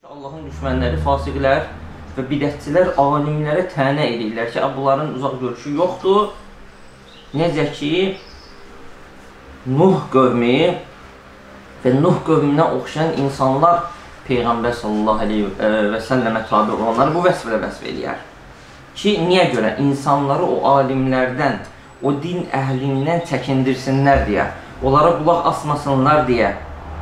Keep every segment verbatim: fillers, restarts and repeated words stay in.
Allahın düşmənləri, fasiqlər və bidətçilər alimlərə tənə edirlər ki, bunların uzaq görüşü yoxdur. Necə ki, Nuh qövmi və Nuh qövmünə oxşayan insanlar Peyğəmbər sallallahu aleyhi və səlləmə tabi olanları bu vəsfələ vəsf edir. Ki, niyə görə? İnsanları o alimlərdən, o din əhlindən çəkindirsinlər deyə, onlara qulaq asmasınlar deyə.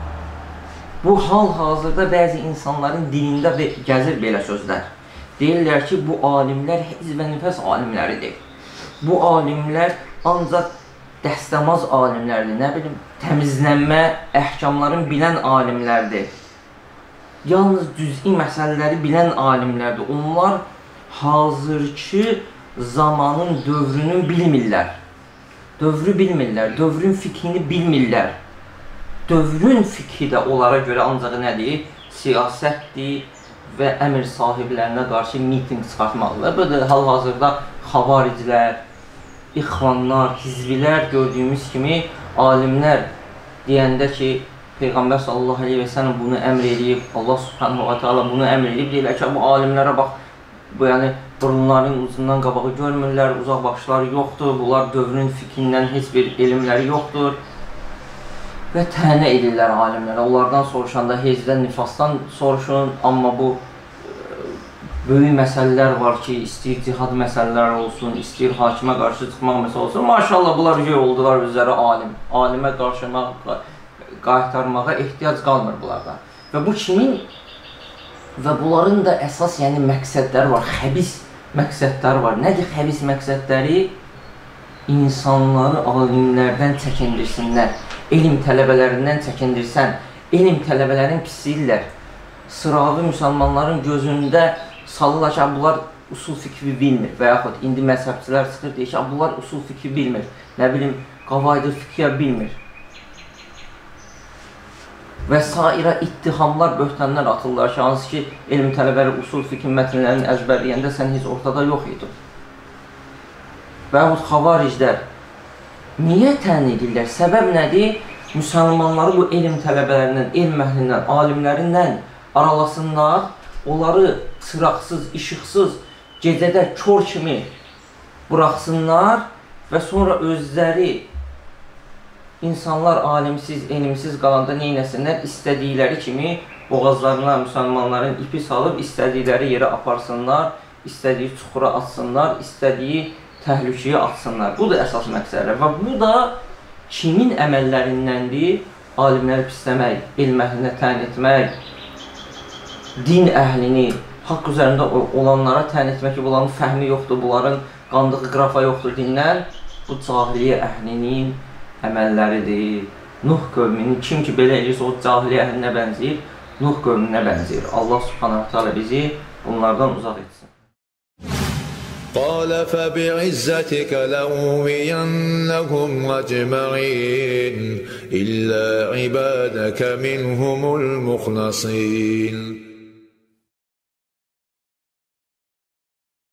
Bu hal-hazırda bəzi insanların dilində gəzir belə sözlər. Deyirlər ki, bu alimlər hizb və nifəs alimləridir. Bu alimlər ancaq dəstəmaz alimlərdir, nə bilim, təmizlənmə, əhkamların bilən alimlərdir. Yalnız cüz'i məsələləri bilən alimlərdir. Onlar hazırki zamanın dövrünü bilmirlər. Dövrü bilmirlər, dövrün fikhini bilmirlər. Dövrün fikri də onlara görə ancaq nədir? Siyasətdir və əmir sahiblərinə qarşı miting çıxartmalıdır. Böyle hal-hazırda xavariclər, ixvanlar, hizbilər gördüyümüz kimi alimlər deyəndə ki, Peyğəmbər sallallahu aleyhi və səlləm bunu əmr edib, Allah subhanahu wa ta'ala bunu əmr edib, deyirlər ki, bu alimlərə bax, bu yəni burunların ucundan qabağı görmürlər, uzaq başları yoxdur, bunlar dövrün fikrindən heç bir elmləri yoxdur. Və tənə edirlər alimlərə. Onlardan soruşanda hezdən, nifasdan soruşun. Amma bu böyük məsələlər var ki, istəyir cihad məsələlər olsun, istəyir hakimə qarşı çıxmaq məsələ olsun. Maşallah, bunlar ücə oldular üzərə alim. Alimə qarşımaq, qaytarmağa ehtiyac qalmır bunlardan. Və bu kimin və bunların da əsas yəni məqsədləri var, xəbis məqsədləri var. Nədir xəbis məqsədləri? İnsanları alimlərdən çəkindirsinlər. Elm tələbələrindən çəkindirsən, elm tələbələrin pisiyirlər. Sıravi müsəlmanların gözündə salırlar ki, bunlar usul fikri bilmir və yaxud indi məzhəbçilər çıxır deyir ki, bunlar usul fikri bilmir, nə bilim, qavaydı fikrə bilmir. Və sairə ittihamlar, böhtənlər atırlar ki, hansı ki, elm tələbələri usul fikrin mətnlərini əzbərləyəndə sən heç ortada yox idin. Və yaxud xavariclər niyə tən edirlər? Səbəb nədir? Müsəlmanları bu elm tələbələrindən, elm əhlindən, alimlərindən aralasınlar, onları çıraqsız, işıqsız, gecədə kör kimi buraxsınlar və sonra özləri insanlar alimsiz, elmsiz qalanda neynəsinlər? İstədikləri kimi boğazlarına müsəlmanların ipi salıb, istədikləri yerə aparsınlar, istədiyi çuxura atsınlar, istədiyi təhlükəyə atsınlar. Bu da əsas məqsədlər və bu da kimin əməllərindəndir? Alimləri pisləmək, elm əhlinə tən etmək, din əhlini, haqq üzərində olanlara tən etmək ki, bunların fəhmi yoxdur, bunların qandığı qrafa yoxdur dindən. Bu cahiliyyə əhlinin əməlləridir. Nuh qövminin, kim ki belə eləyirsə, o cahiliyyə əhlinə bənzəyir, Nuh qövminə bənzəyir. Allah subhanahu ta'ala bizi bunlardan uzaq etsin. قال فبعزتك لأغوينهم أجمعين إلا عبادك منهم المخلصين